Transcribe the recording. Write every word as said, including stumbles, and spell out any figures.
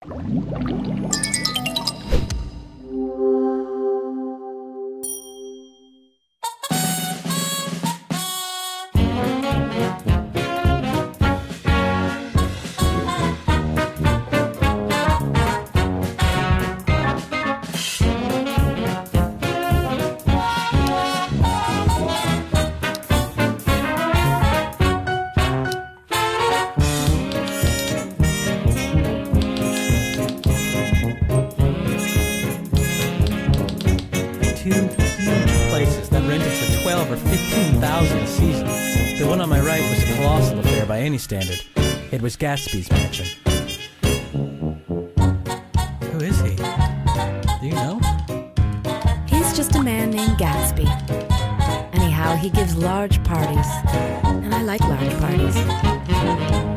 Places that rented for twelve or fifteen thousand a season. The one on my right was a colossal affair by any standard. It was Gatsby's mansion. Who is he? Do you know? He's just a man named Gatsby. Anyhow, he gives large parties, and I like large parties.